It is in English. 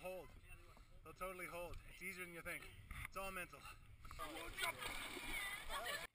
hold. They'll totally hold. It's easier than you think. It's all mental.